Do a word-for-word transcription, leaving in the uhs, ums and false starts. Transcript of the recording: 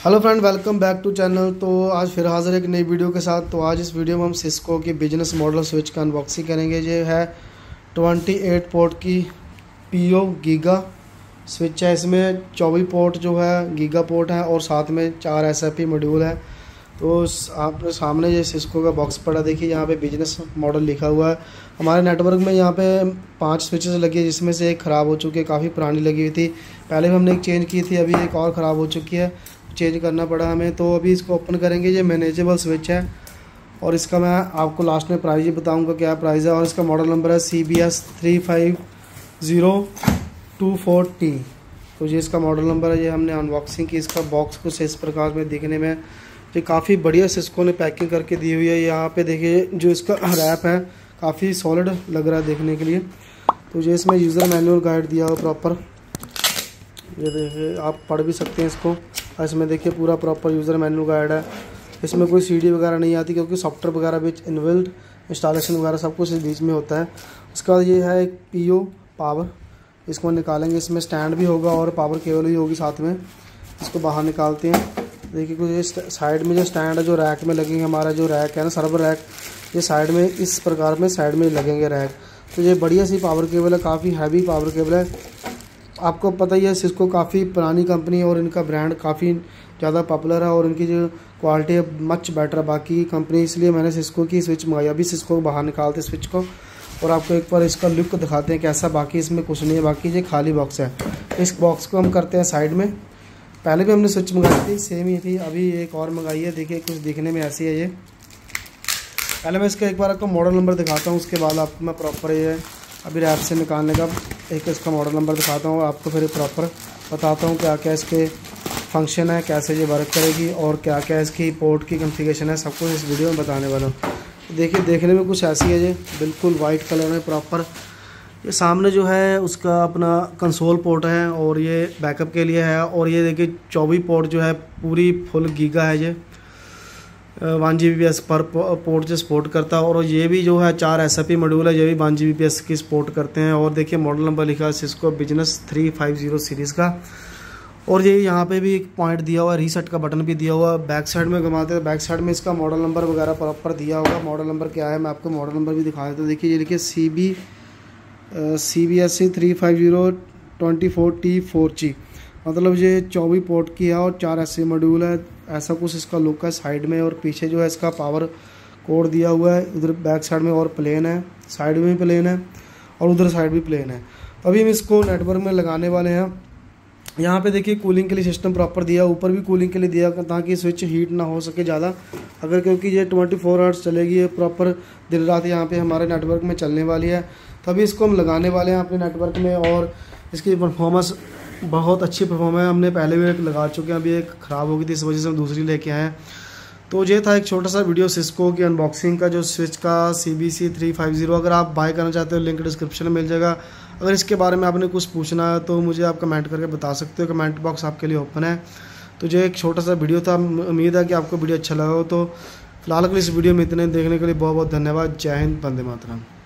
Hello friend, welcome back to channel. तो आज फिर हाजिर एक नई वीडियो के साथ। तो आज इस वीडियो में हम सिस्को की बिजनेस मॉडल स्विच का अनबॉक्सिंग करेंगे। ये है अट्ठाईस पोर्ट की पीओ गीगा स्विच है। इसमें चौबीस पोर्ट जो है गीगा पोर्ट है और साथ में चार एसएफपी मॉड्यूल है। तो आपके सामने ये सिस्को का बॉक्स पड़ा, देखिए यहाँ पे बिजनेस मॉडल लिखा हुआ है। हमारे नेटवर्क में यहाँ पे पांच स्विचेस लगी है, जिसमें से एक ख़राब हो चुकी है, काफ़ी पुरानी लगी हुई थी। पहले भी हमने एक चेंज की थी, अभी एक और ख़राब हो चुकी है, चेंज करना पड़ा हमें। तो अभी इसको ओपन करेंगे। ये मैनेजेबल स्विच है और इसका मैं आपको लास्ट में प्राइस ही बताऊंगा क्या प्राइस है। और इसका मॉडल नंबर है C B S three five zero two four T. तो ये इसका मॉडल नंबर है। ये हमने अनबॉक्सिंग की। इसका बॉक्स कुछ इस प्रकार में दिखने में ये काफ़ी बढ़िया सिस्को ने पैकिंग करके दी हुई है। यहाँ पे देखिए जो इसका रैप है काफ़ी सॉलिड लग रहा है देखने के लिए। तो ये इसमें यूज़र मैनुअल गाइड दिया हुआ प्रॉपर, ये देखिए आप पढ़ भी सकते हैं इसको। इसमें देखिए पूरा प्रॉपर यूज़र मैनुअल गाइड है। इसमें कोई सीडी वगैरह नहीं आती क्योंकि सॉफ्टवेयर वगैरह भी इनबिल्ट इंस्टॉलेशन वगैरह सब कुछ इस बीच में होता है। उसके बाद ये है एक पीओ पावर, इसको निकालेंगे। इसमें स्टैंड भी होगा और पावर केबल भी होगी साथ में। इसको बाहर निकालते हैं। देखिए कुछ ये साइड में जो स्टैंड है जो रैक में लगेंगे, हमारा जो रैक है ना सर्वर रैक, ये साइड में इस प्रकार में साइड में लगेंगे रैक। तो ये बढ़िया सी पावर केबल है, काफ़ी हैवी पावर केबल है। आपको पता ही है सिस्को काफ़ी पुरानी कंपनी है और इनका ब्रांड काफ़ी ज़्यादा पॉपुलर है और इनकी जो क्वालिटी है मच बेटर है बाकी कंपनी, इसलिए मैंने सिस्को की स्विच मंगाई। अभी सिस्को को बाहर निकालते स्विच को और आपको एक बार इसका लुक दिखाते हैं कैसा। बाकी इसमें कुछ नहीं है, बाकी ये खाली बॉक्स है। इस बॉक्स को हम करते हैं साइड में। पहले भी हमने स्विच मंगाई थी, सेम ही थी, अभी एक और मंगाई है। देखिए कुछ दिखने में ऐसी है ये। पहले मैं इसका एक बार आपको मॉडल नंबर दिखाता हूँ, उसके बाद आपको मैं प्रॉपर ये अभी रैप से निकालने का एक इसका मॉडल नंबर दिखाता हूँ, आपको फिर प्रॉपर बताता हूँ क्या क्या इसके फंक्शन है, कैसे ये वर्क करेगी और क्या क्या इसकी पोर्ट की कॉन्फ़िगरेशन है, सब कुछ इस वीडियो में बताने वाला हूँ। देखिए देखने में कुछ ऐसी है, ये बिल्कुल वाइट कलर में प्रॉपर। ये सामने जो है उसका अपना कंसोल पोर्ट है और ये बैकअप के लिए है। और ये देखिए चौबीस पोर्ट जो है पूरी फुल गीगा है, ये one G B P S पर पोर्ट से सपोर्ट करता है। और ये भी जो है चार एस एफ पी मॉड्यूल है, ये भी one G B P S की सपोर्ट करते हैं। और देखिए मॉडल नंबर लिखा है Cisco business three five zero series का। और ये यहाँ पे भी एक पॉइंट दिया हुआ है, रीसेट का बटन भी दिया हुआ है। बैक साइड में घुमाते हैं, बैक साइड में इसका मॉडल नंबर वगैरह प्रॉपर दिया होगा। मॉडल नंबर क्या है मैं आपको मॉडल नंबर भी दिखा देता हूँ। देखिए ये लिखिए C B C B S C three five zero twenty four T four G, मतलब ये चौबीस पोर्ट की है और चार एस सी मॉड्यूल है। ऐसा कुछ इसका लुक है साइड में। और पीछे जो है इसका पावर कोड दिया हुआ है। उधर बैक साइड में और प्लेन है, साइड में भी प्लेन है और उधर साइड भी प्लेन है। तो अभी हम इसको नेटवर्क में लगाने वाले हैं। यहाँ पे देखिए कूलिंग के लिए सिस्टम प्रॉपर दिया, ऊपर भी कूलिंग के लिए दिया ताकि स्विच हीट ना हो सके ज़्यादा अगर, क्योंकि ये ट्वेंटी फोर आवर्स चलेगी, ये प्रॉपर दिन रात यहाँ पे हमारे नेटवर्क में चलने वाली है। तभी इसको हम लगाने वाले हैं अपने नेटवर्क में। और इसकी परफॉर्मेंस बहुत अच्छी परफॉर्मेंस है। हमने पहले भी एक लगा चुके हैं, अभी एक ख़राब हो गई थी, इस वजह से हम दूसरी लेके आए हैं। तो ये था एक छोटा सा वीडियो सिस्को की अनबॉक्सिंग का, जो स्विच का C B C three five zero. अगर आप बाय करना चाहते हो लिंक डिस्क्रिप्शन में मिल जाएगा। अगर इसके बारे में आपने कुछ पूछना है तो मुझे आप कमेंट करके बता सकते हो, कमेंट बॉक्स आपके लिए ओपन है। तो ये एक छोटा सा वीडियो था, उम्मीद है कि आपको वीडियो अच्छा लगा हो। तो फिलहाल के इस वीडियो में इतने देखने के लिए बहुत बहुत धन्यवाद। जय हिंद, वंदे मातरम।